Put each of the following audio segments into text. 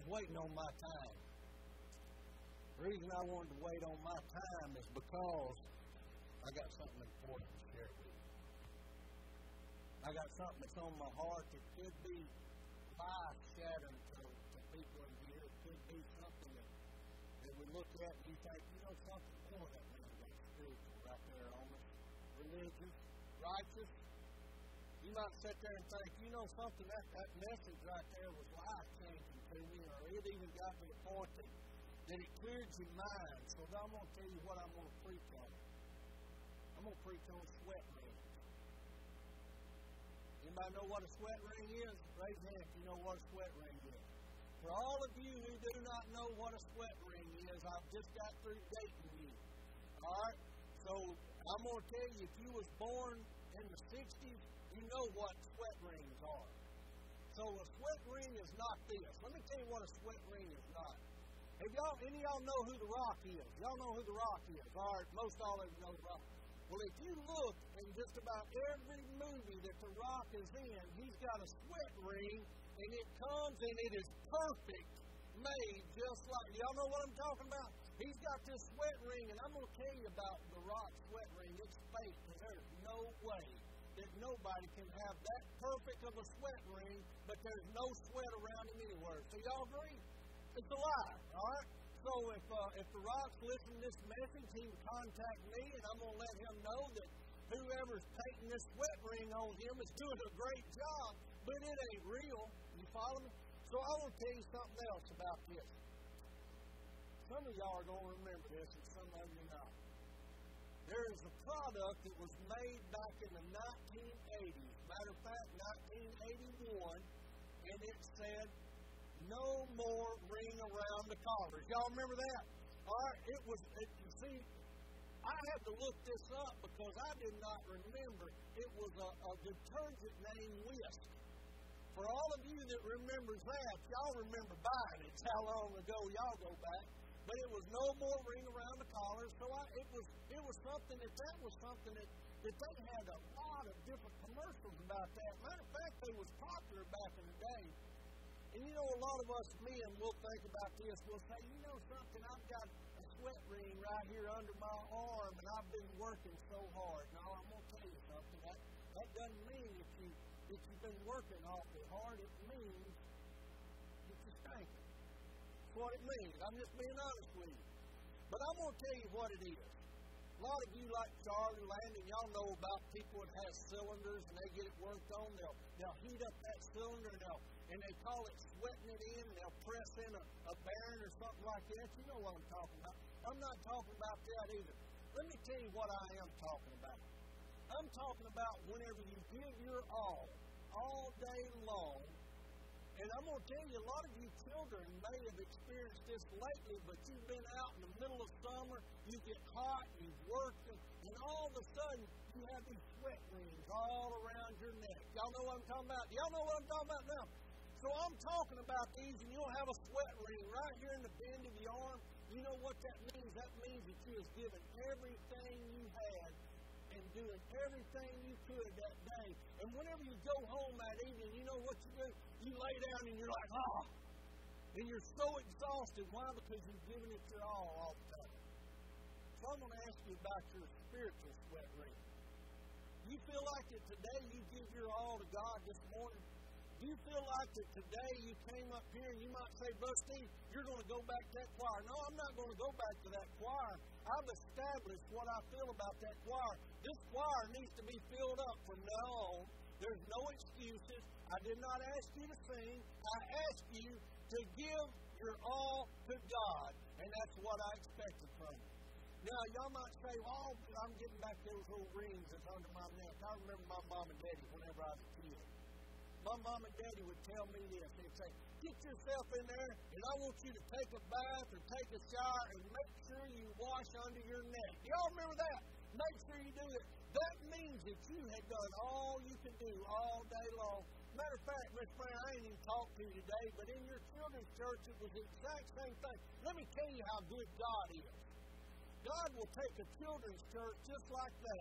was waiting on my time. The reason I wanted to wait on my time is because I got something important to share with you. I got something that's on my heart that could be life-shattering to people in here. It could be something that we look at and you think, you know something, boy, that man got spiritual right there on us. Religious, righteous. You might sit there and think, you know something, that message right there was life-changing to me, or it even got to the point that it cleared your mind. So I'm going to tell you what I'm going to preach on. I'm going to preach on sweat rings. Anybody know what a sweat ring is? Raise your hand if you know what a sweat ring is. For all of you who do not know what a sweat ring is, I've just got through dating you. All right? So I'm going to tell you, if you was born in the 60s, you know what sweat rings are. So a sweat ring is not this. Let me tell you what a sweat ring is not. Have any of y'all know who The Rock is? Y'all know who The Rock is. All right, most all of you know The Rock. Well, if you look in just about every movie that The Rock is in, he's got a sweat ring, and it comes and it is perfect, made just like, y'all know what I'm talking about? He's got this sweat ring, and I'm going to tell you about The Rock's sweat ring. It's fake, and there's no way that nobody can have that perfect of a sweat ring, but there's no sweat around him anywhere. So y'all agree? It's a lie, all right? So if The Rock's listening to this message, he can contact me, and I'm going to let him know that whoever's taking this sweat ring on him is doing a great job, but it ain't real. You follow me? So I want to tell you something else about this. Some of y'all are going to remember this, and some of you not. There is a product that was made back in the 1980s. Matter of fact, 1981, and it said, "No more ring around the collars." Y'all remember that? All right, you see, I had to look this up because I did not remember. It was a detergent named Whisk. For all of you that remembers that, y'all remember buying it. It's how long ago y'all go back. But it was no more ring around the collar. So it was something that was something that they had a lot of different commercials about that. Matter of fact, they was popular back in the day. And you know, a lot of us men will think about this. We'll say, you know something, I've got a sweat ring right here under my arm, and I've been working so hard. Now, I'm going to tell you something. That doesn't mean if you've been working awfully hard, it means that you're stinking. That's what it means. I'm just being honest with you. But I'm going to tell you what it is. A lot of you, like Charlie, Landon, y'all know about people that have cylinders and they get it worked on. They'll heat up that cylinder and they call it sweating it in, and they'll press in a bearing or something like that. You know what I'm talking about. I'm not talking about that either. Let me tell you what I am talking about. I'm talking about whenever you give your all day long. And I'm going to tell you, a lot of you children may have experienced this lately, but you've been out in the middle of summer, you get hot, you've worked, and all of a sudden, you have these sweat rings all around your neck. Y'all know what I'm talking about? Y'all know what I'm talking about now? So I'm talking about these, and you'll have a sweat ring right here in the bend of the arm. You know what that means? That means that you have given everything you had and doing everything you could that day. And whenever you go home that evening, you know what you do? You lay down and you're like, and you're so exhausted. Why? Because you've given it your all the time. So I'm going to ask you about your spiritual sweat ring. You feel like that today you give your all to God this morning? Do you feel like that today you came up here and you might say, Brother Steve, you're going to go back to that choir? No, I'm not going to go back to that choir. I've established what I feel about that choir. This choir needs to be filled up from now on. There's no excuses. I did not ask you to sing. I asked you to give your all to God. And that's what I expected from you. Now, y'all might say, well, I'm getting back those little rings that's under my neck. I remember my mom and daddy whenever I was a kid. My mom and daddy would tell me this. They'd say, get yourself in there, and I want you to take a bath or take a shower and make sure you wash under your neck. Y'all remember that? Make sure you do it. That means that you had done all you could do all day long. Matter of fact, Miss Brown, I ain't even talked to you today, but in your children's church, it was the exact same thing. Let me tell you how good God is. God will take a children's church just like that,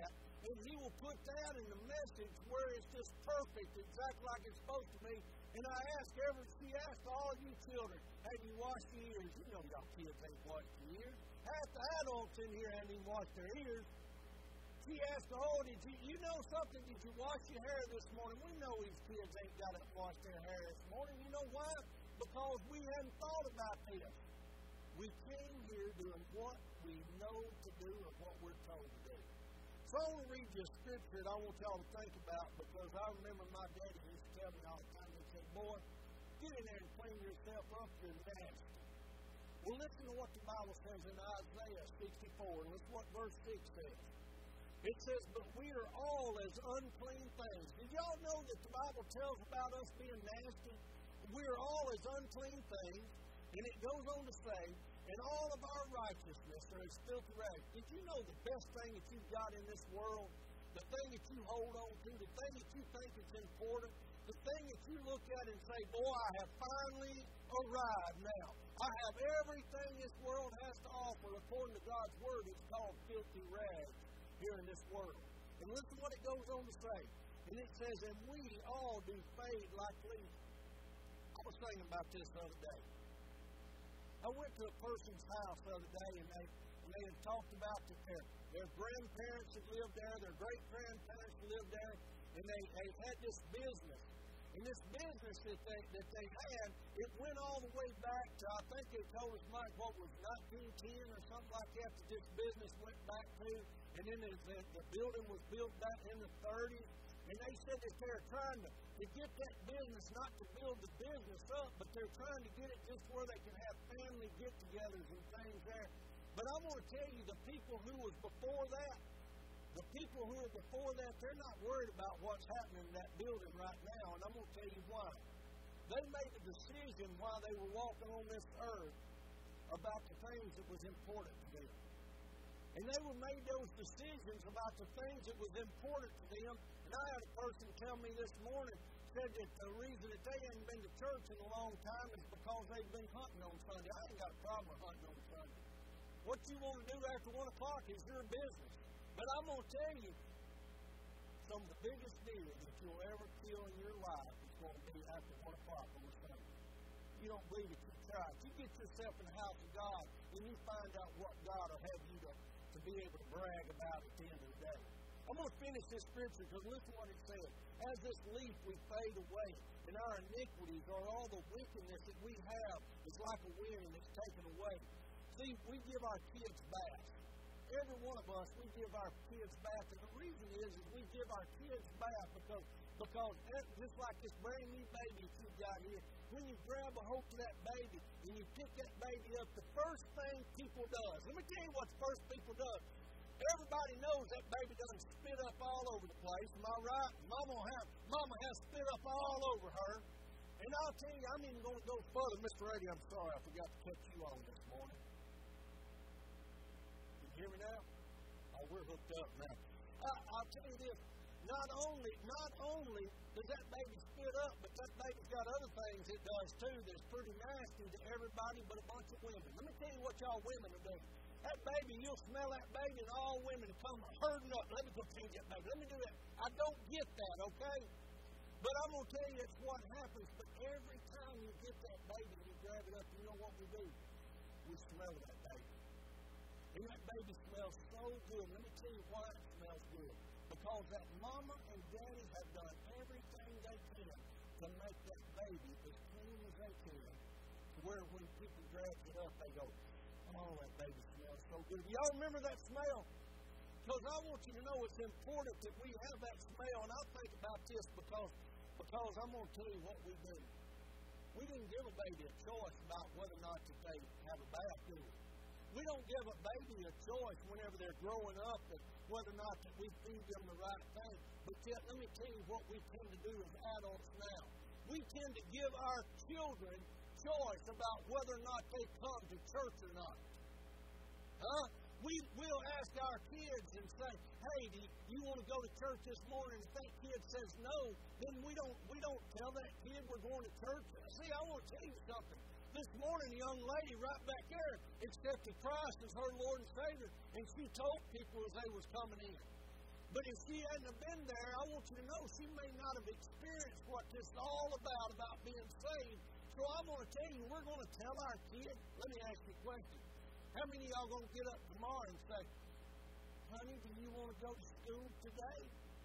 And He will put that in the message where it's just perfect, exactly like it's supposed to be. And she asked all you children, have you washed your ears? You know y'all kids ain't washed your ears. Half the adults in here haven't even washed their ears. She asked, did you know something? Did you wash your hair this morning? We know these kids ain't got to wash their hair this morning. You know why? Because we hadn't thought about this. We came here doing what we know to do or what we're told to do. So I want to read you a scripture that I want y'all to think about, because I remember my daddy used to tell me all the time, he said, boy, get in there and clean yourself up, you're nasty. Well, listen to what the Bible says in Isaiah 64, and listen what verse 6 says. It says, but we are all as unclean things. Did y'all know that the Bible tells about us being nasty? We are all as unclean things, and it goes on to say, and all of our righteousness are as filthy rags. Did you know the best thing that you've got in this world, the thing that you hold on to, the thing that you think is important, the thing that you look at and say, boy, I have finally arrived now. I have everything this world has to offer according to God's Word. It's called filthy rags here in this world. And listen what it goes on to say. And it says, and we all do fade like leaves. I was thinking about this the other day. I went to a person's house the other day, and they had talked about their grandparents that lived there, their great-grandparents that lived there, and they had this business. And this business that they had, it went all the way back to, I think they told us, Mike, what was 1910 or something like that this business went back to. And then the building was built back in the 30s. And they said that they're trying to get that business, not to build the business up, but they're trying to get it just where they can have family get-togethers and things there. But I want to tell you, the people who was before that, they're not worried about what's happening in that building right now, and I'm going to tell you why. They made a decision while they were walking on this earth about the things that was important to them. And they made those decisions about the things that was important to them. And I had a person tell me this morning, said that the reason that they hadn't been to church in a long time is because they've been hunting on Sunday. I ain't got a problem with hunting on Sunday. What you want to do after 1 o'clock is your business. But I'm going to tell you, some of the biggest deer that you'll ever kill in your life is going to be after 1 o'clock on a Sunday. You don't believe it, you try it. You get yourself in the house of God, and you find out what God will have you to be able to brag about at the end of the day. I'm going to finish this scripture because listen what it says. As this leaf we fade away, and our iniquities or all the wickedness that we have is like a wind and it's taken away. See, we give our kids baths. Every one of us, we give our kids baths. And the reason is we give our kids baths because just like this brand new baby that you've got here, when you grab a hold of that baby and you pick that baby up, the first thing people does, let me tell you what the first people does. Everybody knows that baby doesn't spit up all over the place. Am I right? Mama has spit up all over her. And I'll tell you, I'm even going to go further. Mr. Eddie, I'm sorry I forgot to catch you on this morning. Can you hear me now? Oh, we're hooked up now. I'll tell you this. Not only does that baby spit up, but that baby's got other things it does too that's pretty nasty to everybody but a bunch of women. Let me tell you what y'all women are doing. That baby, you'll smell that baby and all women will come herding up. Let me go change that baby. Let me do that. I don't get that, okay? But I'm going to tell you it's what happens. But every time you get that baby and you grab it up, you know what we do? We smell that baby. And that baby smells so good. Let me tell you why it smells good. Because that mama and daddy have done everything they can to make that baby as clean as they can. To where when people grab it up, they go, oh, that baby smells so good. Y'all remember that smell? Because I want you to know it's important that we have that smell. And I think about this because I'm going to tell you what we do. We didn't give a baby a choice about whether or not that they have a bath, do we? We don't give a baby a choice whenever they're growing up that whether or not that we feed them the right thing. But yet, let me tell you what we tend to do as adults now. We tend to give our children choice about whether or not they come to church or not. We'll ask our kids and say, hey, do you want to go to church this morning? If that kid says no, then we don't tell that kid we're going to church. See, I want to tell you something. This morning, a young lady right back there accepted Christ as her Lord and Savior, and she told people as they was coming in. But if she hadn't have been there, I want you to know she may not have experienced what this is all about being saved. So I'm going to tell you, we're going to tell our kids. Let me ask you a question. How many of y'all going to get up tomorrow and say, honey, do you want to go to school today?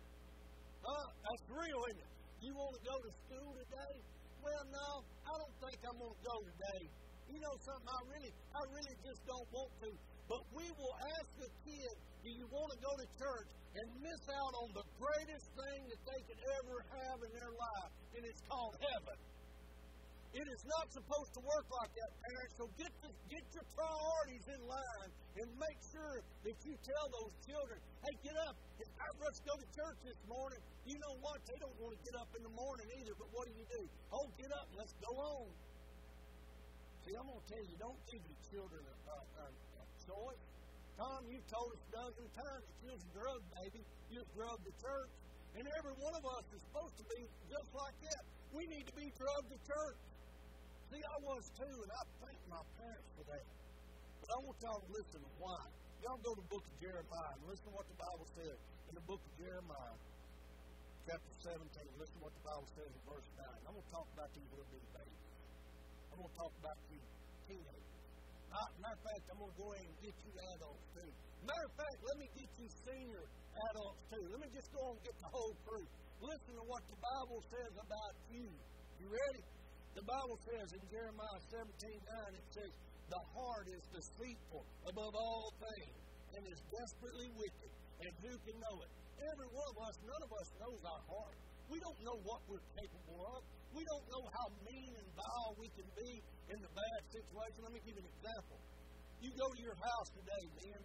That's real, isn't it? You want to go to school today? Well, no, I don't think I'm going to go today. You know something, I really just don't want to. But we will ask the kid, do you want to go to church, and miss out on the greatest thing that they could ever have in their life, and it's called heaven. It is not supposed to work like that, parents. So get your priorities in line and make sure that you tell those children, hey, get up. Let's go to church this morning. You know what? They don't want to get up in the morning either, but what do? Oh, get up. Let's go on. See, I'm going to tell you, don't give your children a choice. Tom, you've told us a dozen times that you're a drug baby. You're drugged to church. And every one of us is supposed to be just like that. We need to be drugged to church. See, I was too, and I thank my parents for that. But I want y'all to listen to why. Y'all go to the book of Jeremiah and listen to what the Bible says in the book of Jeremiah, chapter 17. Listen to what the Bible says in verse 9. I'm going to talk about these little bitty babies. I'm going to talk about you teenagers. Matter of fact, I'm going to go ahead and get you adults too. Matter of fact, let me get you senior adults too. Let me just go on and get the whole crew. Listen to what the Bible says about you. You ready? The Bible says in Jeremiah 17:9, it says, the heart is deceitful above all things and is desperately wicked, and who can know it? Every one of us, none of us knows our heart. We don't know what we're capable of. We don't know how mean and vile we can be in the bad situation. Let me give you an example. You go to your house today, man.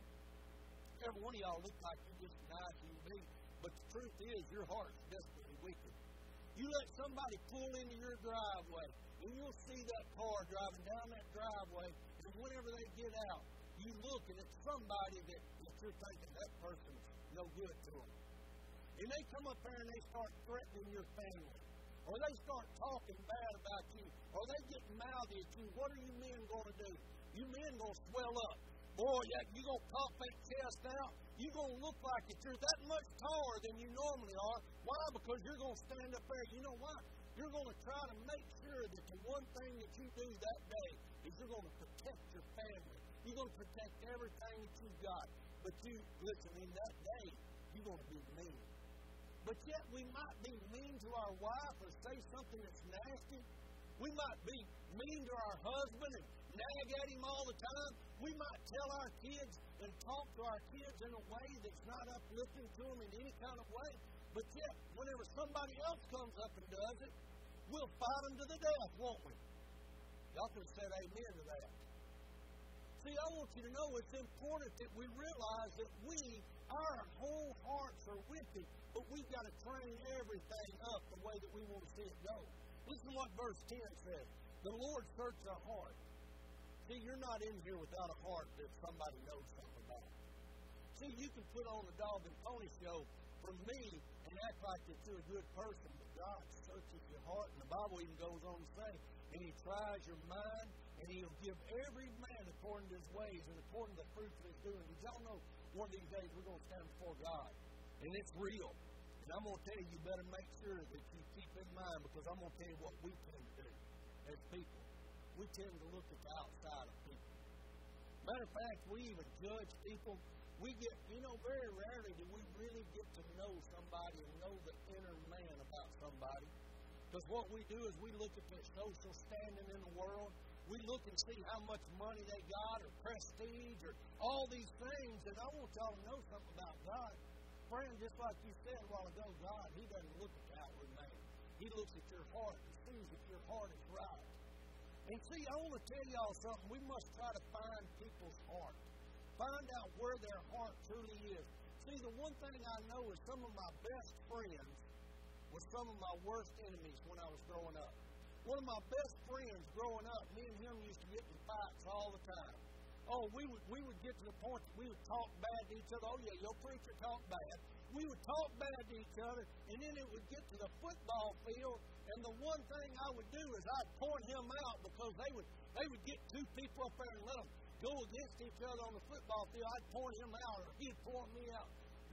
Every one of y'all look like you're just a nice human being, but the truth is your heart's desperately wicked. You let somebody pull into your driveway, and you'll see that car driving down that driveway, and whenever they get out, you look and it's somebody that you're thinking that person's no good to them. And they come up there and they start threatening your family, or they start talking bad about you, or they get mouthy at you. What are you men going to do? You men going to swell up. Boy, you going to pop that chest out. You're going to look like you're that much taller than you normally are. Why? Because you're going to stand up there. You know why? You're going to try to make sure that the one thing that you do that day is you're going to protect your family. You're going to protect everything that you've got. But you, listen, in that day, you're going to be mean. But yet we might be mean to our wife or say something that's nasty. We might be mean to our husband and nag at him all the time. We might tell our kids and talk to our kids in a way that's not uplifting to them in any kind of way. But yet, whenever somebody else comes up and does it, we'll fight them to the death, won't we? Y'all could have said amen to that. See, I want you to know it's important that we realize that our whole hearts are wicked, but we've got to train everything up the way that we want to see it go. Listen to what verse 10 says. The Lord searches our heart. See, you're not in here without a heart that somebody knows something about. See, you can put on the Dog and Pony show for me and act like that you're a good person, but God searches your heart, and the Bible even goes on to say, and He tries your mind, and He'll give every man according to his ways and according to the fruits of his doing. Did y'all know one of these days we're going to stand before God, and it's real. And I'm going to tell you, you better make sure that you keep in mind, because I'm going to tell you what we tend to do as people. We tend to look at the outside of people. Matter of fact, we even judge people. We get, very rarely do we really get to know somebody and know the inner man about somebody. Because what we do is we look at their social standing in the world. We look and see how much money they got or prestige or all these things. And I want y'all to know something about God. Friend, just like you said a while ago, God, He doesn't look at the outward man. He looks at your heart and sees if your heart is right. And see, I want to tell y'all something. We must try to find people's heart. Find out where their heart truly is. See, the one thing I know is some of my best friends were some of my worst enemies when I was growing up. One of my best friends growing up, me and him used to get in fights all the time. Oh, we would get to the point that we would talk bad to each other. Oh, yeah, your preacher talked bad. We would talk bad to each other, and then it would get to the football field, and the one thing I would do is I'd point him out, because they would get two people up there and let them go against each other on the football field. I'd point him out, or he'd point me out.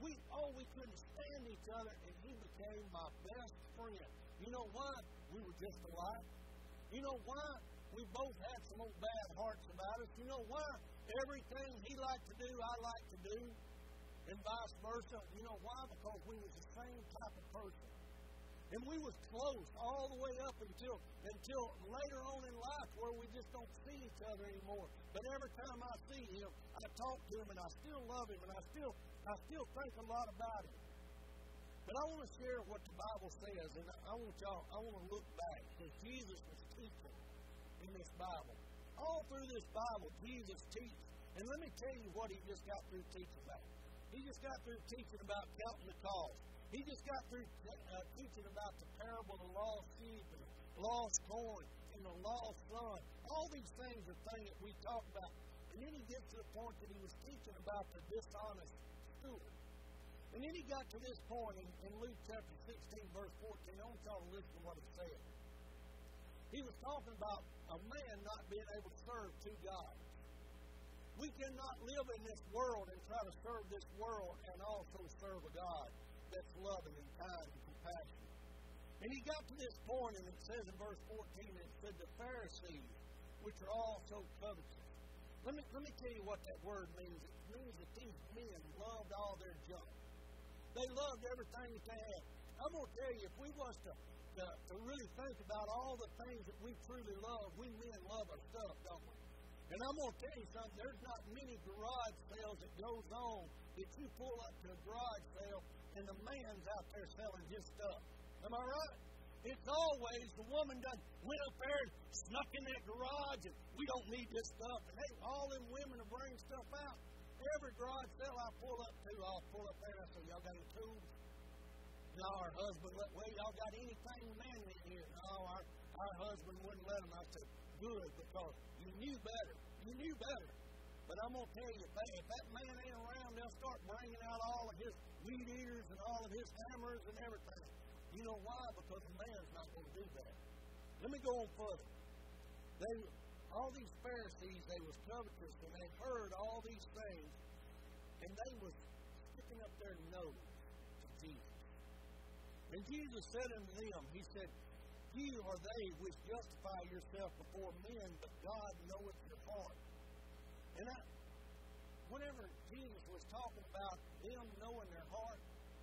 We couldn't stand each other, and he became my best friend. You know why? We were just alike. You know why? We both had some old bad hearts about us. You know why? Everything he liked to do, I liked to do, and vice versa. You know why? Because we was the same type of person. And we was close all the way up until later on in life where we just don't see each other anymore. But every time I see him, I talk to him, and I still love him, and I still think a lot about him. But I want to share what the Bible says, and I want to look back, because Jesus was teaching in this Bible. All through this Bible, Jesus teaches. And let me tell you what he just got through teaching about. He just got through teaching about counting the cost. He just got through teaching about the parable of the lost sheep and the lost coin and the lost son. All these things are things that we talk about. And then he gets to the point that he was teaching about the dishonest steward. And then he got to this point in Luke chapter 16, verse 14. I want y'all to listen to what he said. He was talking about a man not being able to serve two gods. We cannot live in this world and try to serve this world and also serve a God that's loving and kind and compassionate. And he got to this point, and it says in verse 14, it said, the Pharisees, which are also covetous. Let me tell you what that word means. It means that these men loved all their junk. They loved everything that they had. I'm going to tell you, if we was to really think about all the things that we truly love, we men love our stuff, don't we? And I'm going to tell you something, there's not many garage sales that goes on that you pull up to a garage sale and the man's out there selling his stuff. Am I right? It's always the woman done went up there and snuck in that garage and we don't need this stuff. And hey, all them women are bringing stuff out. Every garage sale I pull up to, I'll pull up there and I say, y'all got any tools? No, our husband, well, y'all got anything manly in here? No, our husband wouldn't let them. I said, good, because you knew better. You knew better. But I'm going to tell you, if that man ain't around, they'll start bringing out all of his weed eaters and all of his hammers and everything. You know why? Because the man's not going to do that. Let me go on further. All these Pharisees, they was covetous, and they heard all these things, and they was sticking up their nose to Jesus. And Jesus said unto them, he said, ye are they which justify yourself before men, but God knoweth your heart. And whenever Jesus was talking about them knowing their heart,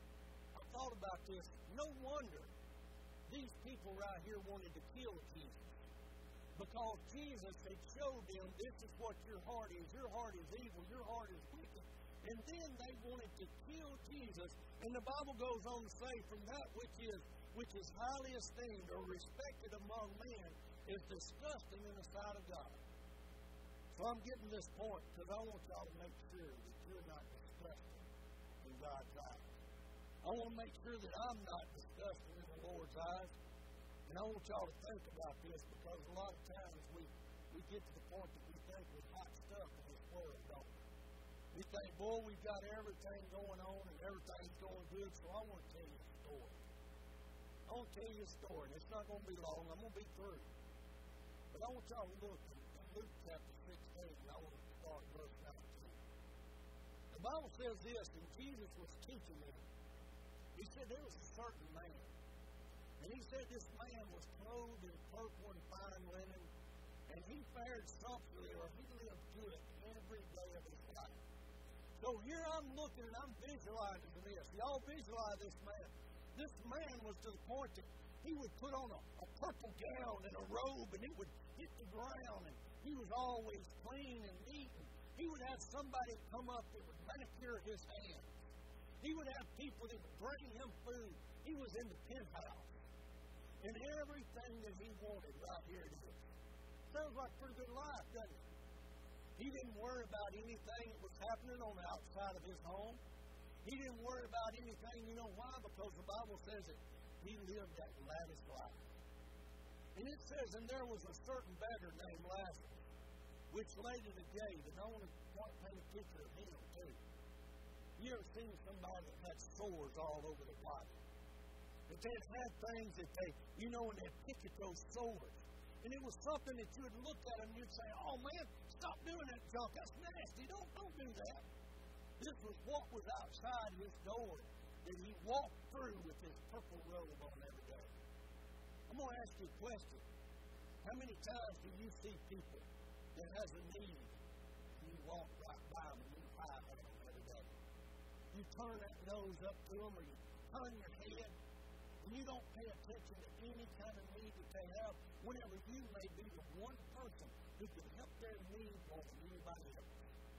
I thought about this. No wonder these people right here wanted to kill Jesus. Because Jesus had showed them, this is what your heart is. Your heart is evil. Your heart is wicked. And then they wanted to kill Jesus. And the Bible goes on to say, from that which is highly esteemed or respected among men is disgusting in the sight of God. So I'm getting this point because I want y'all to make sure that you're not disgusting in God's eyes. I want to make sure that I'm not disgusting in the Lord's eyes. And I want y'all to think about this because a lot of times we get to the point that we think we're hot stuff in this world, don't we? We think, boy, we've got everything going on and everything's going good, so I want to tell you a story. I want to tell you a story, and it's not going to be long. I'm going to be through. But I want y'all to look at Luke chapter 16, and I want to start verse 19. The Bible says this, and Jesus was teaching them. He said there was a certain man. And he said this man was clothed in purple and fine linen, and he fared sumptuously, or he lived good every day of his life. So here I'm looking and I'm visualizing this. Y'all visualize this man. This man was to the point that he would put on a purple gown and a robe, and it would hit the ground, and he was always clean and neat. And he would have somebody come up that would manicure his hands. He would have people that would bring him food. He was in the penthouse. And everything that he wanted right here it is. Sounds like a pretty good life, doesn't it? He didn't worry about anything that was happening on the outside of his home. He didn't worry about anything. You know why? Because the Bible says that he lived that lavish life. And it says, and there was a certain beggar named Lazarus, which lay to the gate. And I want to paint a picture of him, too. You ever seen somebody that had sores all over their body? That they had things that and they'd pick at those sores. And it was something that you would look at and you'd say, oh man, stop doing that junk. That's nasty. Don't do that. This was what was outside his door that he walked through with his purple robe on every day. I'm going to ask you a question. How many times do you see people that has a need and you walk right by them and you hide on them every day? You turn that nose up to them or you turn your head and you don't pay attention to any kind of need that they have whenever you may be the one person who can help their need more than anybody else.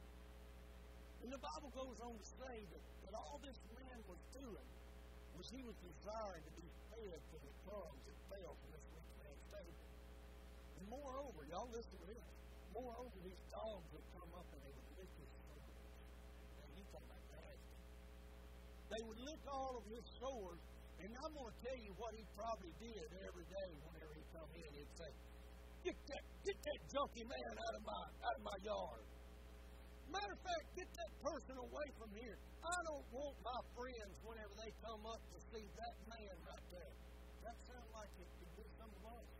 And the Bible goes on to say that all this man was doing was he was desiring to be fed from the crumbs that fell from this rich man's table. And moreover, y'all listen to this, moreover, these dogs would come up and they would lick his sores. Now, you talking about nasty. They would lick all of his sores, and I'm going to tell you what he probably did every day whenever he come in. He'd say, get that junky man out of my yard. Matter of fact, get that person away from here. I don't want my friends, whenever they come up, to see that man right there. That sounds like it could be some of us.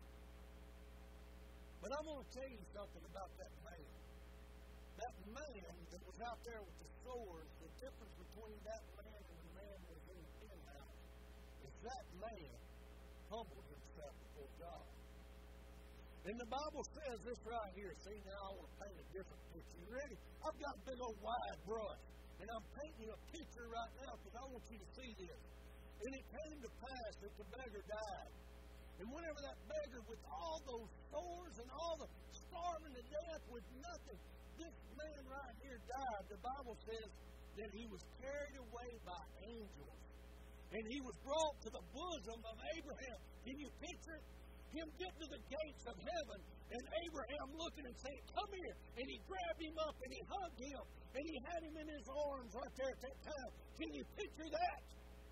But I'm going to tell you something about that man. That man that was out there with the sores, the difference between that man and the man that was in the penthouse is that man humbled himself before God. And the Bible says this right here. See, now I want to paint a different picture. You ready? I've got a big old wide brush. And I'm painting you a picture right now because I want you to see this. And it came to pass that the beggar died. And whenever that beggar, with all those sores and all the starving to death with nothing, this man right here died. The Bible says that he was carried away by angels. And he was brought to the bosom of Abraham. Can you picture it? Him getting to the gates of heaven, and Abraham looking and saying, come here. And he grabbed him up, and he hugged him, and he had him in his arms right there at that time. Can you picture that?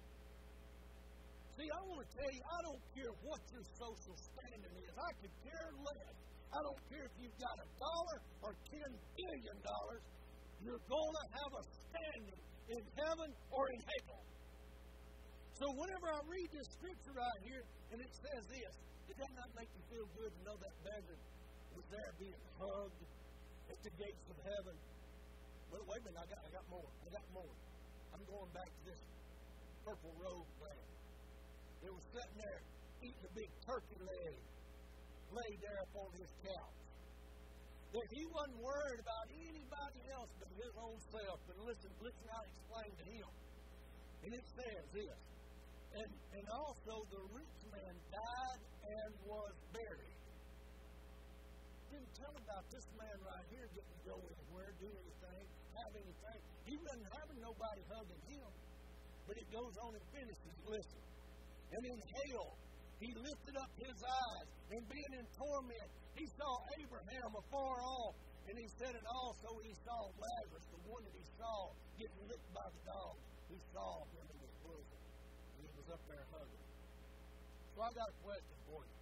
See, I want to tell you, I don't care what your social standing is. I could care less. I don't care if you've got $1 or $10 billion. You're going to have a standing in heaven or in hell. So whenever I read this scripture right here, and it says this, did that not make you feel good to know that beggar was there being hugged at the gates of heaven? But wait a minute, I got more. I'm going back to this purple robe man. It was sitting there eating a big turkey leg, laid there upon his couch. That he wasn't worried about anybody else but his own self. And listen how I explained to him. And it says this. And also the rich man died and was buried. Didn't tell about this man right here getting to go anywhere, do anything, have anything. He wasn't having nobody hugging him. But it goes on and finishes. Listen. And in hell, he lifted up his eyes, and being in torment, he saw Abraham afar off. And he said, and also he saw Lazarus, the one that he saw getting licked by the dogs. He saw him in his bosom. And he was up there hugging. So I got a question for you.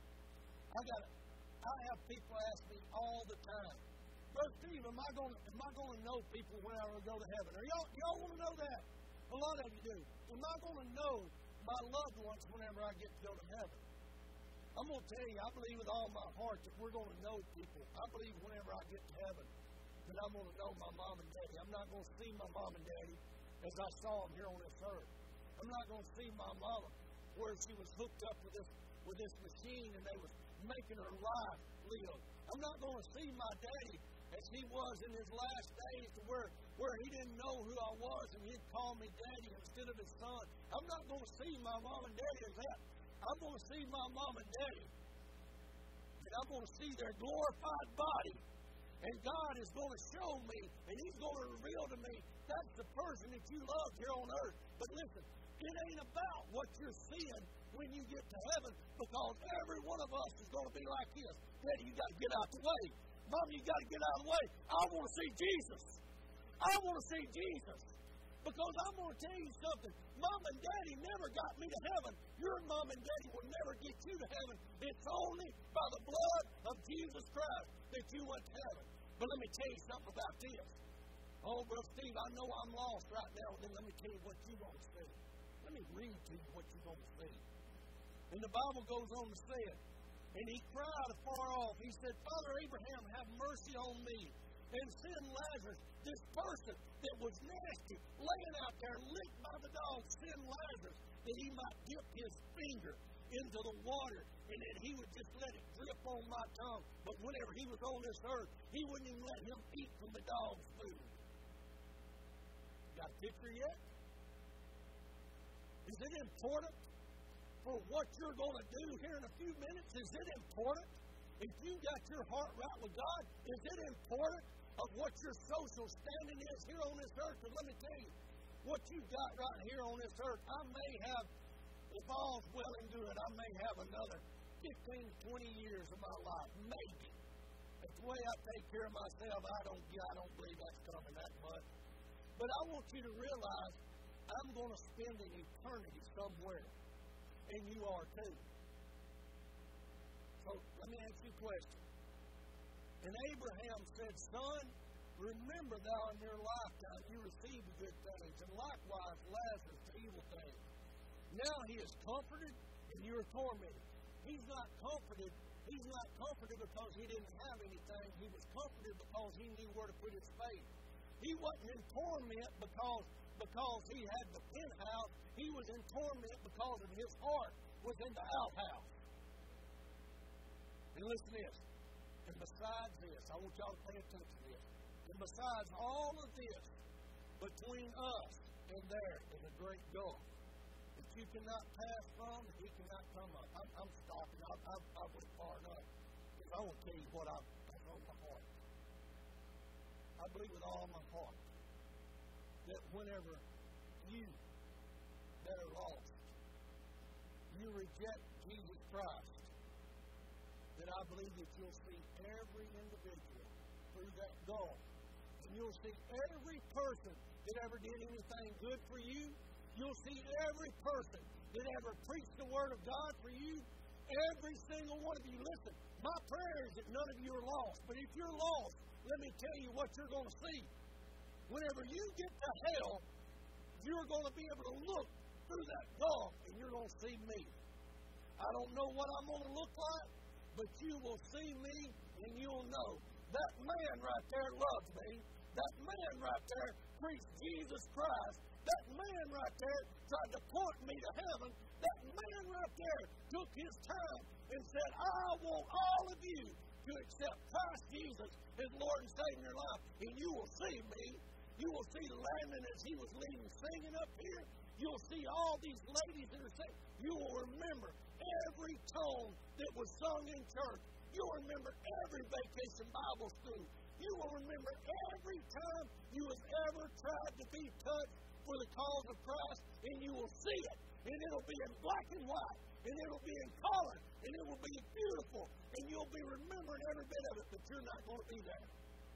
I have people ask me all the time, Brother Steve, am I going to know people when I go to heaven? Or y'all want to know that? A lot of you do. Am I going to know my loved ones whenever I get to go to heaven? I'm going to tell you, I believe with all my heart that we're going to know people. I believe whenever I get to heaven that I'm going to know my mom and daddy. I'm not going to see my mom and daddy as I saw them here on this earth. I'm not going to see my mama where she was hooked up with this machine and they was making her life live. I'm not going to see my daddy as he was in his last days to where he didn't know who I was and he'd call me daddy instead of his son. I'm not going to see my mom and daddy as that. I'm going to see my mom and daddy. And I'm going to see their glorified body. And God is going to show me, and He's going to reveal to me, that's the person that you love here on earth. But listen, it ain't about what you're seeing when you get to heaven, because every one of us is going to be like this. Daddy, you got to get out the way. Mom, you got to get out of the way. I want to see Jesus. I want to see Jesus. Because I'm going to tell you something. Mom and Daddy never got me to heaven. Your mom and Daddy will never get you to heaven. It's only by the blood of Jesus Christ that you went to heaven. But let me tell you something about this. Oh, Brother Steve, I know I'm lost right now. Then let me tell you what you're going to see. Let me read to you what you're going to see. And the Bible goes on to say it. And he cried afar off. He said, Father Abraham, have mercy on me, and send Lazarus, this person that was nasty, laying out there licked by the dogs, send Lazarus that he might dip his finger into the water and that he would just let it drip on my tongue. But whenever he was on this earth, he wouldn't even let him eat from the dog's food. Got a picture yet? Is it important for what you're going to do here in a few minutes? Is it important? If you got your heart right with God, is it important of what your social standing is here on this earth? Because let me tell you, what you got right here on this earth, I may have, if all's well and good, I may have another 15, 20 years of my life, maybe. That's the way I take care of myself. I don't believe that's coming that much. But I want you to realize I'm going to spend an eternity somewhere, and you are too. So let me ask you a question. And Abraham said, Son, remember thou in your lifetime you received the good things, and likewise Lazarus the evil things. Now he is comforted, and you are tormented. He's not comforted because he didn't have anything. He was comforted because he knew where to put his faith. He wasn't in torment because he had the penthouse. He was in torment because of his heart was in the outhouse. And listen to this. And besides this, I want y'all to pay attention to this. And besides all of this, between us and there is a great gulf that you cannot pass from and he cannot come up. I'm stopping. I went far enough. Because I want to tell you what I on my heart. I believe with all my heart that whenever you that are lost, you reject Jesus Christ, that I believe that you'll see every individual through that gulf. And you'll see every person that ever did anything good for you. You'll see every person that ever preached the Word of God for you. Every single one of you. Listen, my prayer is that none of you are lost. But if you're lost, let me tell you what you're going to see. Whenever you get to hell, you're going to be able to look through that gulf and you're going to see me. I don't know what I'm going to look like, but you will see me and you'll know that man right there loves me. That man right there preached Jesus Christ. That man right there tried to point me to heaven. That man right there took his time and said, I want all of you to accept Christ Jesus as Lord and Savior in your life. And you will see me. You will see Landon as he was leading singing up here. You'll see all these ladies that are singing. You will remember every tone that was sung in church. You'll remember every vacation Bible school. You will remember every time you have ever tried to be touched for the cause of Christ, and you will see it. And it'll be in black and white, and it'll be in color, and it will be beautiful, and you'll be remembering every bit of it, but you're not going to be there.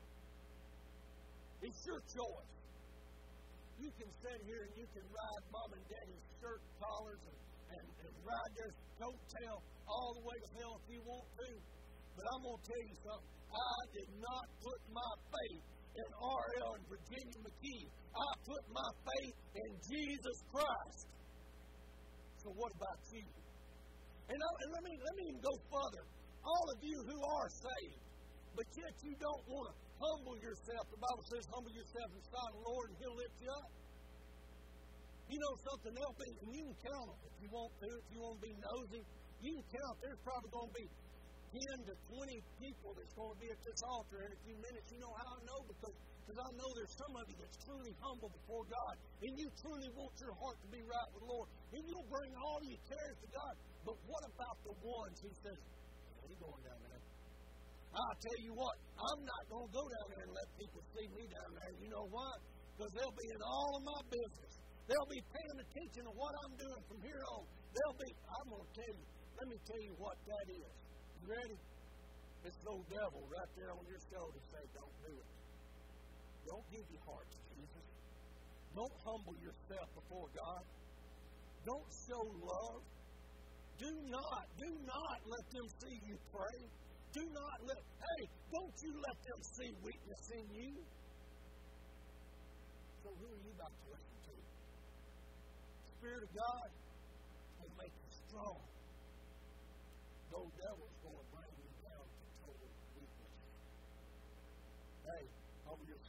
It's your choice. You can sit here and you can ride mom and daddy's shirt collars and ride their coattail all the way to hell if you want to. But I'm going to tell you something. I did not put my faith in R.L. and Virginia McKee. I put my faith in Jesus Christ. So what about you? And let me even go further. All of you who are saved, but yet you don't want to humble yourself. The Bible says, humble yourself in the sight of the Lord and He'll lift you up. You know something else, and you can count them if you want to, if you want to be nosy. You can count. There's probably going to be 10 to 20 people that's going to be at this altar in a few minutes. You know how I know? Because I know there's some of you that's truly humble before God, and you truly want your heart to be right with the Lord, and you'll bring all your cares to God. But what about the ones who says, "Hey, going down there"? I'll tell you what, I'm not going to go down there and let people see me down there. You know why? Because they'll be in all of my business. They'll be paying attention to what I'm doing from here on. I'm going to tell you, let me tell you what that is. You ready? This little devil right there on your shoulder say, don't do it. Don't give your heart to Jesus. Don't humble yourself before God. Don't show love. Do not let them see you pray. Don't you let them see weakness in you. So who are you about to listen to? The Spirit of God will make you strong. No devil's going to bring you down to total weakness. Hey,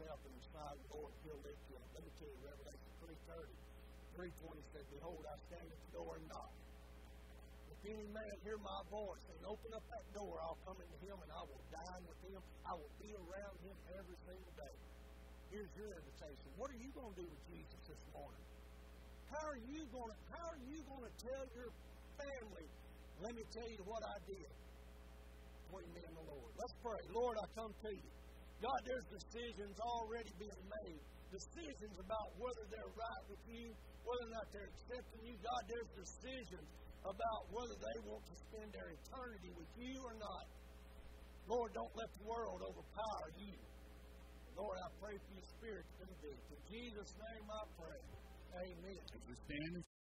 yourself in the sight of the Lord, He'll lift you up. Let me tell you, Revelation 3:20 said, Behold, I stand at the door and knock. If any man hear my voice and open up that door, I'll come into him and I will dine with him. I will be around him every single day. Here's your invitation. What are you going to do with Jesus this morning? How are you going to tell your family, let me tell you what I did between me and the Lord? Let's pray. Lord, I come to you. God, there's decisions already being made. Decisions about whether they're right with you, whether or not they're accepting you. God, there's decisions about whether they want to spend their eternity with you or not. Lord, don't let the world overpower you. Lord, I pray for your Spirit to convict. In Jesus' name I pray. Amen.